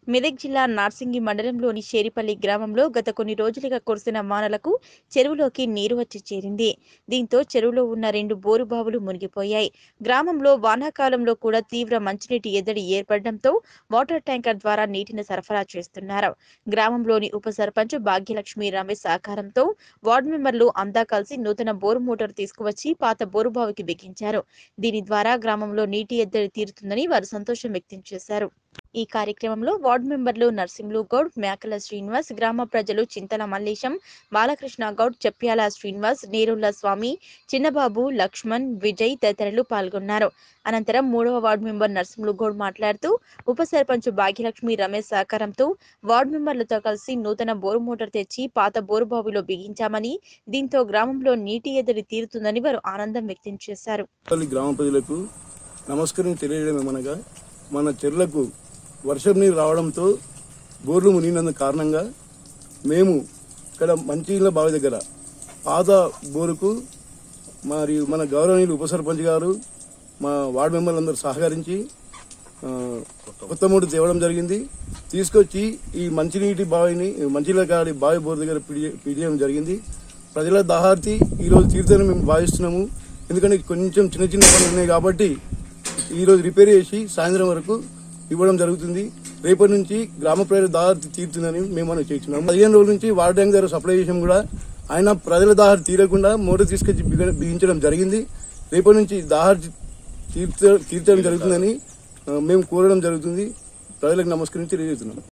మెదక్ జిల్లా నార్సింగి మండలంలోని షేరిపల్లి గ్రామంలో గత కొన్ని రోజులుగా కురిసిన వానలకు చెరువులోకి నీరు వచ్చి చేరింది. దీంతో చెరువులో ఉన్న 2 బోరుబావులు మునిగిపోయాయి. గ్రామంలో వానాకాలంలో కూడా తీవ్ర మంచినీటి ఎద్దడి ఏర్పడడంతో వాటర్ ట్యాంకర్ ద్వారా నీటిని సరఫరా చేస్తున్నారు. గ్రామంలోని ఉప సర్పంచ్ భాగ్యలక్ష్మి రమేష్ సహకారంతో వార్డు మెంబర్లు అంతా కలిసి నూతన బోరు మోటార్ తీసుకువచ్చి పాత బోరుబావికి బిగించారు. దీని ద్వారా గ్రామంలో నీటి ఎద్దడి తీరుతుందని వారు సంతోషం వ్యక్తం చేశారు. ఈ కార్యక్రమంలో వార్డు మెంబర్లు నర్సింహులు గౌడ్, మేకల శ్రీనివాస్, గ్రామ ప్రజలు చింతల మల్లేశం, బాలకృష్ణ గౌడ్, చెప్ప్యాల శ్రీనివాస్, నేరుళ్ల స్వామి, చిన్నబాబు, లక్ష్మణ్, విజయ్ తదితరులు పాల్గొన్నారు. అనంతరం 3వ వార్డు మెంబర్ నర్సింహులు గౌడ్ మాట్లాడుతూ ఉప సర్పంచ్ భాగ్యలక్ష్మి రమేష్ సహకారంతో వార్డు మెంబర్లతో కలిసి నూతన బోరు మోటార్ తెచ్చి పాత బోరుబావిలో బిగించామని, దీంతో గ్రామంలో నీటి ఎద్దడి తీరుతుందని వారు ఆనందం వ్యక్తం చేశారు. గ్రామ ప్రజలకు నమస్కారం తెలియజేయడమేమనగా మన చెర్లకు వర్షం నీరు రావడంతో బోర్లు మునిగినందు కారణంగా మేము ఇక్కడ మంచినీళ్ళ బావి దగ్గర పాత బోరుకు మరియు మన గౌరవనీయులు ఉప సర్పంచ్ గారు మా వార్డు మెంబర్లందరూ సహకరించి కొత్త మోటార్ తేవడం జరిగింది. తీసుకొచ్చి ఈ మంచినీటి బావిని మంచినీళ్ళ కాడి బావి బోరు దగ్గర పిడియడం జరిగింది. ప్రజల దాహార్తి ఈరోజు తీరుతుందని మేము భావిస్తున్నాము. ఎందుకంటే కొంచెం చిన్న చిన్న పనులు ఉన్నాయి కాబట్టి ఈరోజు రిపేర్ చేసి సాయంత్రం వరకు ఇవ్వడం జరుగుతుంది. రేపటి నుంచి గ్రామ ప్రజల దాహార్తి తీరుతుందని మేము చేస్తున్నాము. 15 రోజుల నుంచి వాటర్ ట్యాంక్ ద్వారా సప్లై చేసాం కూడా ఆయన ప్రజల దాహార్తి తీరకుండా మోటార్ తీసుకొచ్చి బిగించడం జరిగింది. రేపటి నుంచి దాహార్తి తీర్చడం జరుగుతుందని మేము కోరడం జరుగుతుంది. ప్రజలకు నమస్కరించి తెలియజేస్తున్నాం.